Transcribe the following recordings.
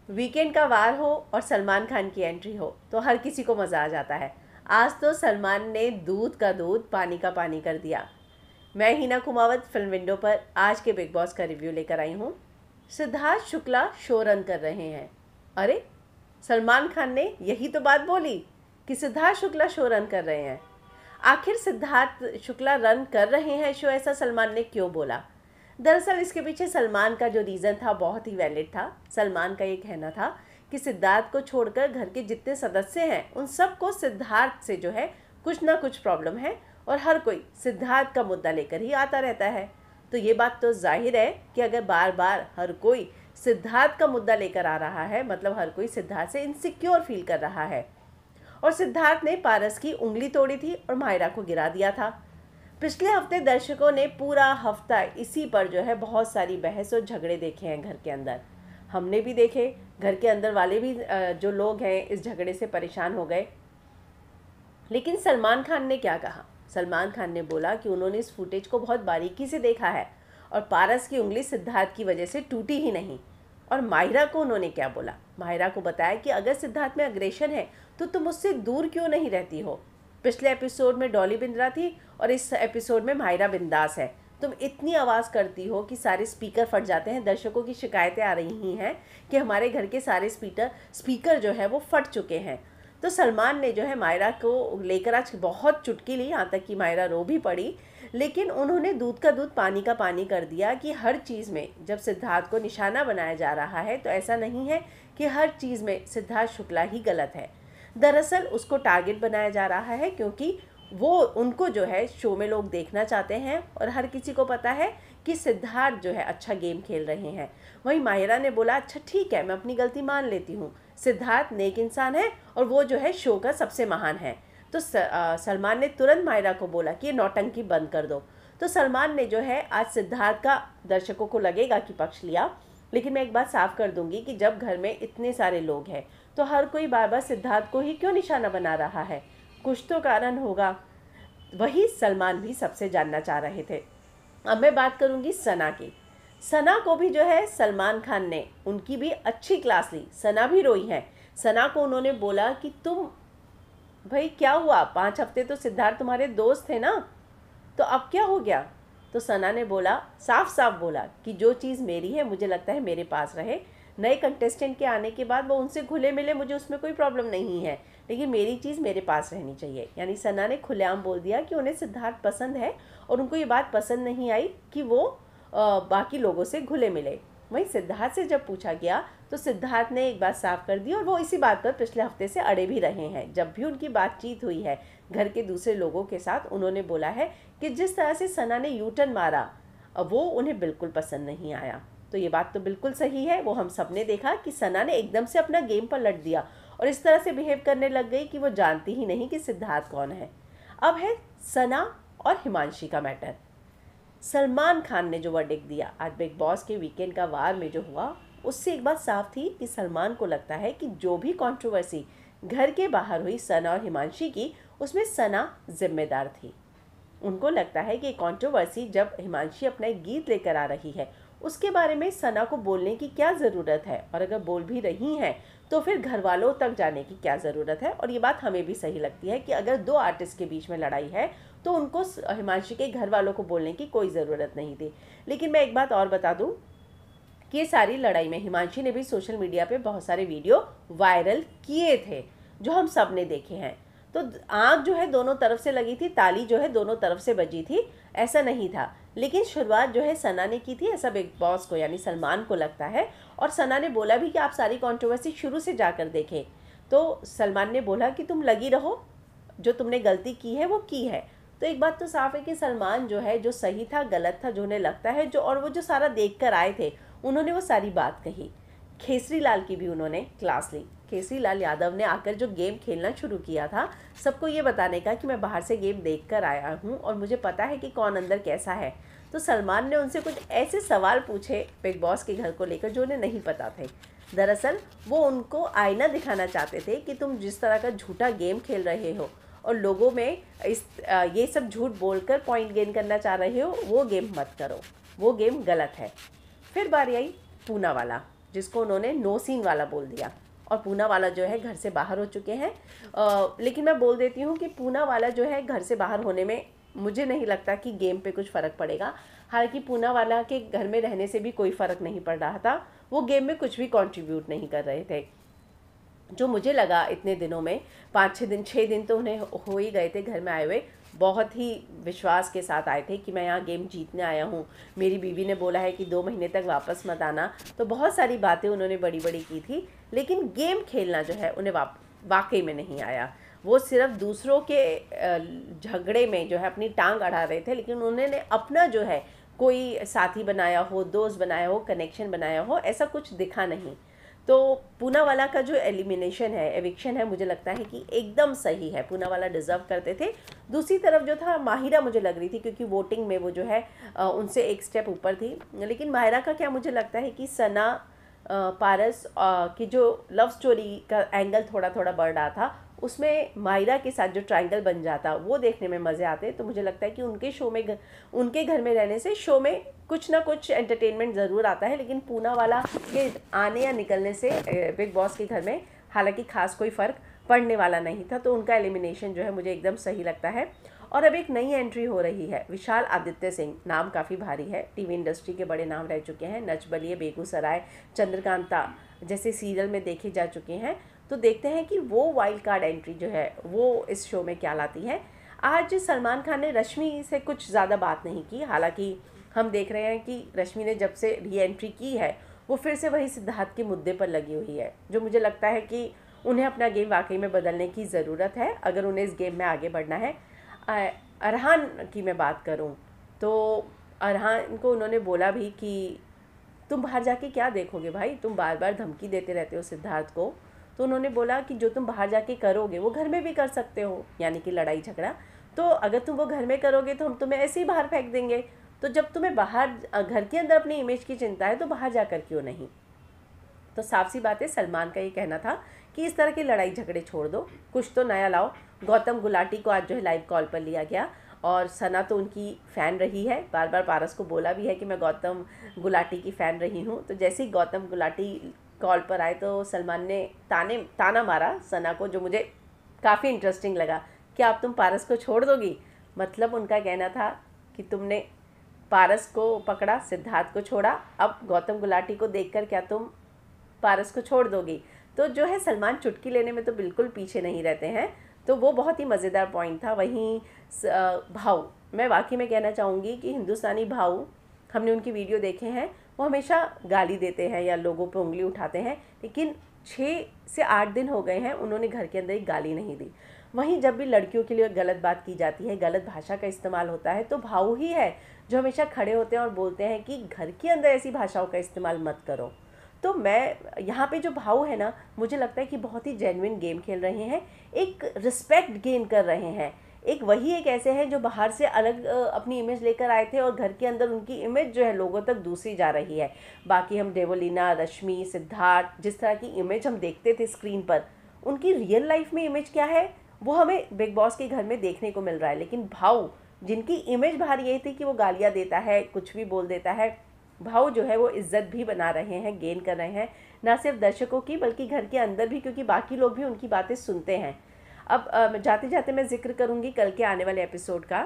Weekend का वार हो और सलमान खान की एंट्री हो तो हर किसी को मज़ा आ जाता है। आज तो सलमान ने दूध का दूध पानी का पानी कर दिया। मैं हिना कुमावत फिल्म विंडो पर आज के बिग बॉस का रिव्यू लेकर आई हूँ। सिद्धार्थ शुक्ला शो रन कर रहे हैं। अरे, सलमान खान ने यही तो बात बोली कि सिद्धार्थ शुक्ला शो रन कर रहे हैं। आखिर सिद्धार्थ शुक्ला रन कर रहे हैं शो, ऐसा सलमान ने क्यों बोला? दरअसल इसके पीछे सलमान का जो रीज़न था बहुत ही वैलिड था। सलमान का ये कहना था कि सिद्धार्थ को छोड़कर घर के जितने सदस्य हैं उन सबको सिद्धार्थ से जो है कुछ ना कुछ प्रॉब्लम है और हर कोई सिद्धार्थ का मुद्दा लेकर ही आता रहता है। तो ये बात तो जाहिर है कि अगर बार बार हर कोई सिद्धार्थ का मुद्दा लेकर आ रहा है, मतलब हर कोई सिद्धार्थ से इनसिक्योर फील कर रहा है। और सिद्धार्थ ने पारस की उंगली तोड़ी थी और मायरा को गिरा दिया था। पिछले हफ्ते दर्शकों ने पूरा हफ्ता इसी पर जो है बहुत सारी बहस और झगड़े देखे हैं घर के अंदर। हमने भी देखे, घर के अंदर वाले भी जो लोग हैं इस झगड़े से परेशान हो गए। लेकिन सलमान खान ने क्या कहा? सलमान खान ने बोला कि उन्होंने इस फुटेज को बहुत बारीकी से देखा है और पारस की उंगली सिद्धार्थ की वजह से टूटी ही नहीं। और माहिरा को उन्होंने क्या बोला? माहिरा को बताया कि अगर सिद्धार्थ में अग्रेशन है तो तुम उससे दूर क्यों नहीं रहती हो? पिछले एपिसोड में डॉली बिंद्रा थी और इस एपिसोड में माहिरा बिंदास है। तुम इतनी आवाज़ करती हो कि सारे स्पीकर फट जाते हैं। दर्शकों की शिकायतें आ रही हैं कि हमारे घर के सारे स्पीकर जो है वो फट चुके हैं। तो सलमान ने जो है मायरा को लेकर आज बहुत चुटकी ली, यहाँ तक कि मायरा रो भी पड़ी। लेकिन उन्होंने दूध का दूध पानी का पानी कर दिया कि हर चीज़ में जब सिद्धार्थ को निशाना बनाया जा रहा है तो ऐसा नहीं है कि हर चीज़ में सिद्धार्थ शुक्ला ही गलत है। दरअसल उसको टारगेट बनाया जा रहा है क्योंकि वो उनको जो है शो में लोग देखना चाहते हैं और हर किसी को पता है कि सिद्धार्थ जो है अच्छा गेम खेल रहे हैं। वहीं माहिरा ने बोला अच्छा ठीक है, मैं अपनी गलती मान लेती हूँ, सिद्धार्थ नेक इंसान है और वो जो है शो का सबसे महान है। तो सलमान ने तुरंत माहिरा को बोला कि ये नौटंकी बंद कर दो। तो सलमान ने जो है आज सिद्धार्थ का दर्शकों को लगेगा कि पक्ष लिया। लेकिन मैं एक बात साफ कर दूंगी कि जब घर में इतने सारे लोग हैं तो हर कोई बार बार सिद्धार्थ को ही क्यों निशाना बना रहा है? कुछ तो कारण होगा। वही सलमान भी सबसे जानना चाह रहे थे। अब मैं बात करूंगी सना की। सना को भी जो है सलमान खान ने उनकी भी अच्छी क्लास ली। सना भी रोई है। सना को उन्होंने बोला कि तुम भाई क्या हुआ, 5 हफ्ते तो सिद्धार्थ तुम्हारे दोस्त थे ना, तो अब क्या हो गया? तो सना ने बोला, साफ साफ बोला कि जो चीज़ मेरी है मुझे लगता है मेरे पास रहे। नए कंटेस्टेंट के आने के बाद वो उनसे घुले मिले, मुझे उसमें कोई प्रॉब्लम नहीं है, लेकिन मेरी चीज़ मेरे पास रहनी चाहिए। यानी सना ने खुलेआम बोल दिया कि उन्हें सिद्धार्थ पसंद है और उनको ये बात पसंद नहीं आई कि वो बाकी लोगों से घुले मिले। वहीं सिद्धार्थ से जब पूछा गया तो सिद्धार्थ ने एक बात साफ कर दी और वो इसी बात पर पिछले हफ्ते से अड़े भी रहे हैं। जब भी उनकी बातचीत हुई है घर के दूसरे लोगों के साथ, उन्होंने बोला है कि जिस तरह से सना ने यू टर्न मारा वो उन्हें बिल्कुल पसंद नहीं आया। तो ये बात तो बिल्कुल सही है। वो हम सब ने देखा कि सना ने एकदम से अपना गेम पर लट दिया और इस तरह से बिहेव करने लग गई कि वो जानती ही नहीं कि सिद्धार्थ कौन है। अब है सना और हिमांशी का मैटर। सलमान खान ने जो वर्डिक्ट दिया आज बिग बॉस के वीकेंड का वार में जो हुआ, उससे एक बात साफ थी कि सलमान को लगता है कि जो भी कंट्रोवर्सी घर के बाहर हुई सना और हिमांशी की, उसमें सना जिम्मेदार थी। उनको लगता है कि कंट्रोवर्सी जब हिमांशी अपना एक गीत लेकर आ रही है उसके बारे में सना को बोलने की क्या ज़रूरत है, और अगर बोल भी रही हैं तो फिर घर वालों तक जाने की क्या ज़रूरत है। और ये बात हमें भी सही लगती है कि अगर 2 आर्टिस्ट के बीच में लड़ाई है तो उनको हिमांशी के घर वालों को बोलने की कोई ज़रूरत नहीं थी। लेकिन मैं एक बात और बता दूं कि ये सारी लड़ाई में हिमांशी ने भी सोशल मीडिया पे बहुत सारे वीडियो वायरल किए थे जो हम सब ने देखे हैं। तो आग जो है दोनों तरफ से लगी थी, ताली जो है दोनों तरफ से बजी थी, ऐसा नहीं था। लेकिन शुरुआत जो है सना ने की थी, ऐसा बिग बॉस को यानी सलमान को लगता है। और सना ने बोला भी कि आप सारी कंट्रोवर्सी शुरू से जाकर देखें। तो सलमान ने बोला कि तुम लगी रहो, जो तुमने गलती की है वो की है। तो एक बात तो साफ है कि सलमान जो है, जो सही था गलत था जो उन्हें लगता है, जो और वो जो सारा देख कर आए थे उन्होंने वो सारी बात कही। केसरी लाल की भी उन्होंने क्लास ली। केसरी लाल यादव ने आकर जो गेम खेलना शुरू किया था सबको ये बताने का कि मैं बाहर से गेम देख कर आया हूँ और मुझे पता है कि कौन अंदर कैसा है। तो सलमान ने उनसे कुछ ऐसे सवाल पूछे बिग बॉस के घर को लेकर जो उन्हें नहीं पता थे। दरअसल वो उनको आईना दिखाना चाहते थे कि तुम जिस तरह का झूठा गेम खेल रहे हो और लोगों में ये सब झूठ बोलकर पॉइंट गेन करना चाह रहे हो, वो गेम मत करो, वो गेम गलत है। फिर बारी आई पूना वाला। जिसको उन्होंने नो सीन वाला बोल दिया, और पूना वाला जो है घर से बाहर हो चुके हैं। लेकिन मैं बोल देती हूँ कि पूना वाला जो है घर से बाहर होने में मुझे नहीं लगता कि गेम पे कुछ फ़र्क पड़ेगा। हालांकि पूना वाला के घर में रहने से भी कोई फ़र्क नहीं पड़ रहा था, वो गेम में कुछ भी कंट्रीब्यूट नहीं कर रहे थे। जो मुझे लगा इतने दिनों में 5-6 दिन तो उन्हें हो ही गए थे घर में आए हुए, बहुत ही विश्वास के साथ आए थे कि मैं यहाँ गेम जीतने आया हूँ। मेरी बीवी ने बोला है कि 2 महीने तक वापस मत आना, तो बहुत सारी बातें उन्होंने बड़ी बड़ी की थी, लेकिन गेम खेलना जो है उन्हें वाकई में नहीं आया। वो सिर्फ दूसरों के झगड़े में जो है अपनी टांग अड़ा रहे थे, लेकिन उन्होंने अपना जो है कोई साथी बनाया हो, दोस्त बनाया हो, कनेक्शन बनाया हो, ऐसा कुछ दिखा नहीं। तो पूना वाला का जो एलिमिनेशन है, एविक्शन है, मुझे लगता है कि एकदम सही है। पूना वाला डिज़र्व करते थे। दूसरी तरफ जो था माहिरा मुझे लग रही थी, क्योंकि वोटिंग में वो जो है उनसे एक स्टेप ऊपर थी। लेकिन माहिरा का क्या, मुझे लगता है कि सना पारस की जो लव स्टोरी का एंगल थोड़ा थोड़ा बढ़ रहा था, उसमें माहिरा के साथ जो ट्रायंगल बन जाता वो देखने में मज़े आते। तो मुझे लगता है कि उनके शो में, उनके घर में रहने से शो में कुछ ना कुछ एंटरटेनमेंट ज़रूर आता है। लेकिन पूना वाला के आने या निकलने से बिग बॉस के घर में हालांकि खास कोई फ़र्क पड़ने वाला नहीं था। तो उनका एलिमिनेशन जो है मुझे एकदम सही लगता है। और अब एक नई एंट्री हो रही है, विशाल आदित्य सिंह। नाम काफ़ी भारी है, टीवी इंडस्ट्री के बड़े नाम रह चुके हैं, नच बलिए, बेगूसराय, चंद्रकांता जैसे सीरियल में देखे जा चुके हैं। तो देखते हैं कि वो वाइल्ड कार्ड एंट्री जो है वो इस शो में क्या लाती है। आज सलमान खान ने रश्मि से कुछ ज़्यादा बात नहीं की। हालांकि हम देख रहे हैं कि रश्मि ने जब से री एंट्री की है वो फिर से वही सिद्धार्थ के मुद्दे पर लगी हुई है, जो मुझे लगता है कि उन्हें अपना गेम वाकई में बदलने की ज़रूरत है अगर उन्हें इस गेम में आगे बढ़ना है। अरहान की मैं बात करूं तो अरहान को उन्होंने बोला भी कि तुम बाहर जाके क्या देखोगे भाई, तुम बार बार धमकी देते रहते हो सिद्धार्थ को। तो उन्होंने बोला कि जो तुम बाहर जाके करोगे वो घर में भी कर सकते हो, यानी कि लड़ाई झगड़ा। तो अगर तुम वो घर में करोगे तो हम तुम्हें ऐसे ही बाहर फेंक देंगे। तो जब तुम्हें बाहर घर के अंदर अपनी इमेज की चिंता है तो बाहर जाकर क्यों नहीं। तो साफ सी बात है, सलमान का ये कहना था कि इस तरह की लड़ाई झगड़े छोड़ दो, कुछ तो नया लाओ। गौतम गुलाटी को आज जो है लाइव कॉल पर लिया गया, और सना तो उनकी फ़ैन रही है, बार बार पारस को बोला भी है कि मैं गौतम गुलाटी की फ़ैन रही हूँ। तो जैसे ही गौतम गुलाटी कॉल पर आए तो सलमान ने ताना मारा सना को, जो मुझे काफ़ी इंटरेस्टिंग लगा कि आप तुम पारस को छोड़ दोगी। मतलब उनका कहना था कि तुमने पारस को पकड़ा, सिद्धार्थ को छोड़ा, अब गौतम गुलाटी को देखकर क्या तुम पारस को छोड़ दोगी। तो जो है सलमान चुटकी लेने में तो बिल्कुल पीछे नहीं रहते हैं। तो वो बहुत ही मज़ेदार पॉइंट था। वहीं भाऊ, मैं वाकई में कहना चाहूँगी कि हिंदुस्तानी भाऊ, हमने उनकी वीडियो देखे हैं, वो हमेशा गाली देते हैं या लोगों पे उंगली उठाते हैं, लेकिन 6 से 8 दिन हो गए हैं उन्होंने घर के अंदर एक गाली नहीं दी। वहीं जब भी लड़कियों के लिए गलत बात की जाती है, गलत भाषा का इस्तेमाल होता है, तो भाऊ ही है जो हमेशा खड़े होते हैं और बोलते हैं कि घर के अंदर ऐसी भाषाओं का इस्तेमाल मत करो। तो मैं यहाँ पे जो भाऊ है ना, मुझे लगता है कि बहुत ही जेन्युइन गेम खेल रहे हैं, एक रिस्पेक्ट गेन कर रहे हैं। एक ऐसे हैं जो बाहर से अलग अपनी इमेज लेकर आए थे और घर के अंदर उनकी इमेज जो है लोगों तक दूसरी जा रही है। बाकी हम देवोलीना, रश्मि, सिद्धार्थ, जिस तरह की इमेज हम देखते थे स्क्रीन पर, उनकी रियल लाइफ में इमेज क्या है वो हमें बिग बॉस के घर में देखने को मिल रहा है। लेकिन भाऊ, जिनकी इमेज बाहर यही थी कि वो गालियाँ देता है, कुछ भी बोल देता है, भाऊ जो है वो इज्जत भी बना रहे हैं, गेन कर रहे हैं, ना सिर्फ दर्शकों की बल्कि घर के अंदर भी, क्योंकि बाकी लोग भी उनकी बातें सुनते हैं। अब जाते जाते मैं जिक्र करूंगी कल के आने वाले एपिसोड का।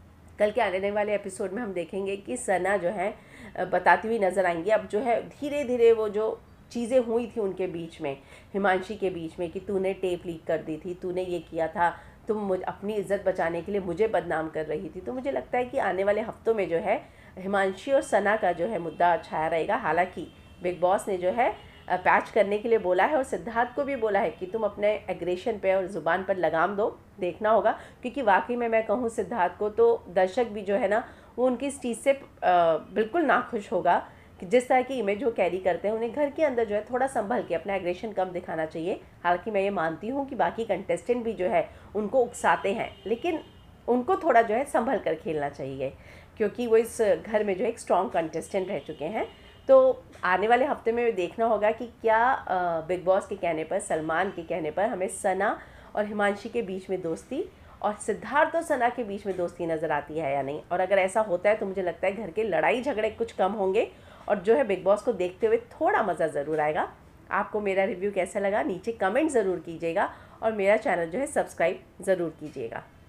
कल के आने वाले एपिसोड में हम देखेंगे कि सना जो है बताती हुई नज़र आएंगी। अब जो है धीरे धीरे वो जो चीज़ें हुई थी उनके बीच में, हिमांशी के बीच में, कि तूने टेप लीक कर दी थी, तूने ये किया था, तुम मुझे अपनी इज्जत बचाने के लिए मुझे बदनाम कर रही थी। तो मुझे लगता है कि आने वाले हफ्तों में जो है हिमांशी और सना का जो है मुद्दा छाया रहेगा। हालांकि बिग बॉस ने जो है पैच करने के लिए बोला है और सिद्धार्थ को भी बोला है कि तुम अपने एग्रेशन पे और ज़ुबान पर लगाम दो, देखना होगा। क्योंकि वाकई में मैं कहूँ सिद्धार्थ को तो दर्शक भी जो है ना वो उनकी इस चीज़ से बिल्कुल नाखुश होगा कि जिस तरह की इमेज वो कैरी करते हैं, उन्हें घर के अंदर जो है थोड़ा संभल के अपना एग्रेशन कम दिखाना चाहिए। हालांकि मैं ये मानती हूँ कि बाकी कंटेस्टेंट भी जो है उनको उकसाते हैं, लेकिन उनको थोड़ा जो है संभल कर खेलना चाहिए, क्योंकि वो इस घर में जो है एक स्ट्रॉन्ग कंटेस्टेंट रह चुके हैं। तो आने वाले हफ्ते में देखना होगा कि क्या बिग बॉस के कहने पर, सलमान के कहने पर, हमें सना और हिमांशी के बीच में दोस्ती और सिद्धार्थ और सना के बीच में दोस्ती नज़र आती है या नहीं। और अगर ऐसा होता है तो मुझे लगता है घर के लड़ाई झगड़े कुछ कम होंगे और जो है बिग बॉस को देखते हुए थोड़ा मज़ा ज़रूर आएगा। आपको मेरा रिव्यू कैसा लगा नीचे कमेंट ज़रूर कीजिएगा और मेरा चैनल जो है सब्सक्राइब ज़रूर कीजिएगा।